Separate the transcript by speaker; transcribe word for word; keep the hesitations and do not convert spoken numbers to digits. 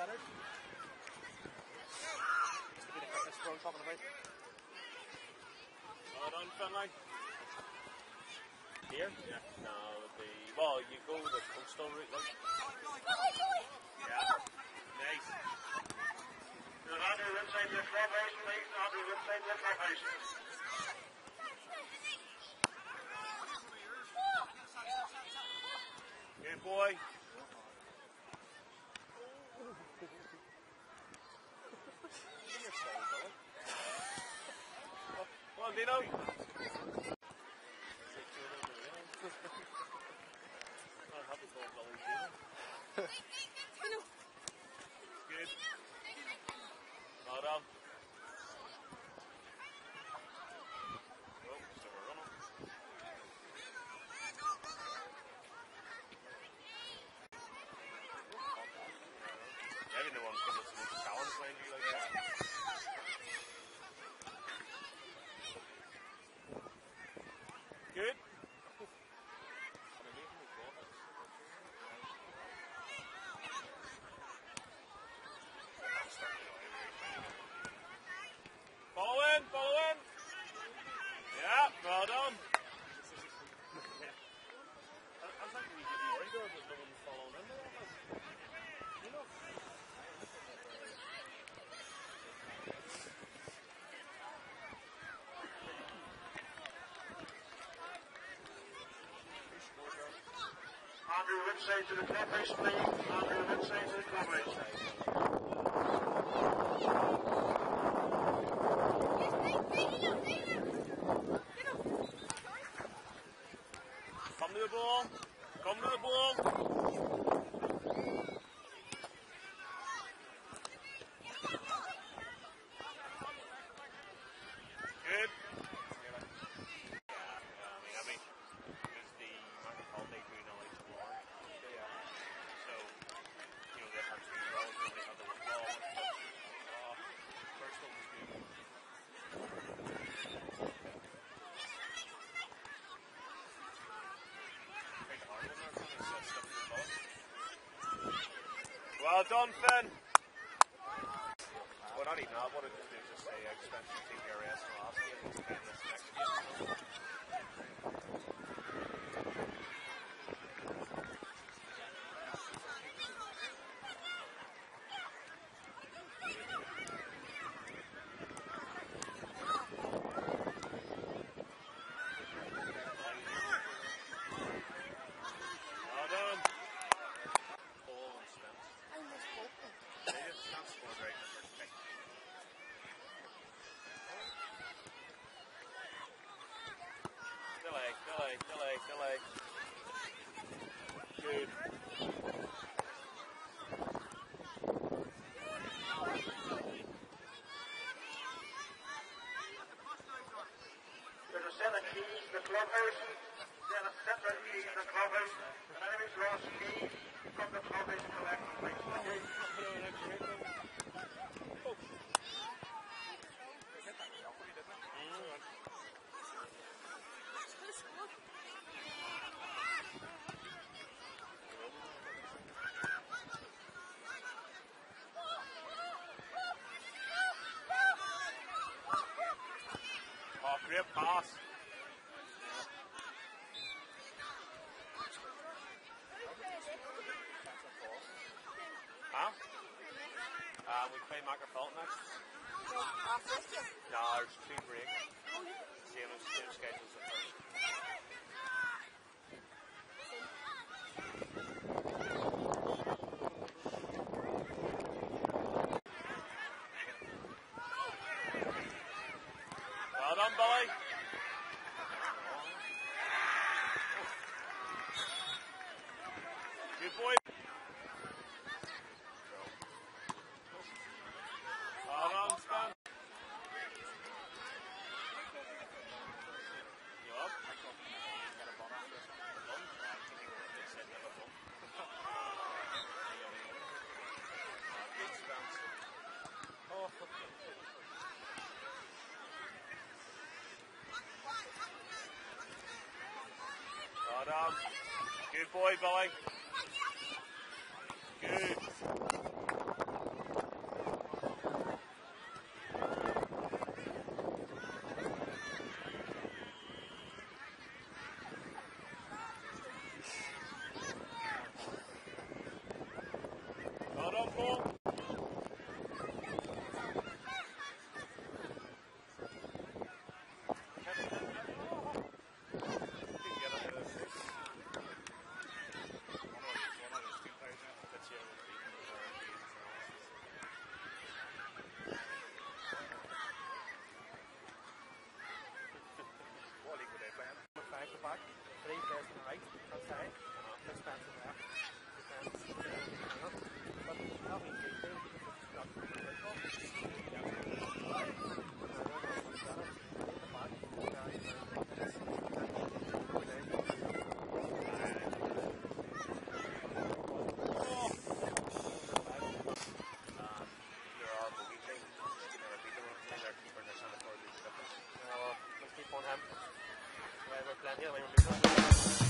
Speaker 1: Leonard. This could be the quickest throw I'm talking about.
Speaker 2: Well done, Finlay.
Speaker 1: Here?
Speaker 2: Yeah. No, it would be. Well, you go the coastal route, like. Yeah. Nice.
Speaker 3: You're not doing inside the formation, please. Not doing inside the formation.
Speaker 2: Good boy. Come on, Dino. Good. Well done. Oh, so we're running. Maybe no one's going to see the challenge behind you like that. Good. Follow in, follow in. Yeah, well done. I, I think we get worried there that no one's following in there. You know?
Speaker 3: Andrew inside to the formation, please. Andrew inside to the formation.
Speaker 2: Come to the ball. Come to the ball. Good. Yeah, I mean, I mean, because the microphone they do know it's more. Yeah. So, you know, they have two roles and they have the ball. Oh, first one was good. Well done, Finn. Well, not even that. What I just do is just say expensive T P R S in the last game and spend this next game. Well done. Paul and Spence. They just can't score right in the first pick. Delay, delay, delay, delay. Good.
Speaker 3: There's a set of keys in the clubhouse. Then a separate key in the clubhouse. And anybody's lost key from the clubhouse and collect them, please.
Speaker 2: Oh, great pass. Huh? Uh, we play Macrophone next. No, there's two breaks. Same as same schedule as the first. Well done, Billy. Good boy. Well done, Span. You up? Oh, well done. Good boy, Billy. Good.
Speaker 1: plenty of them.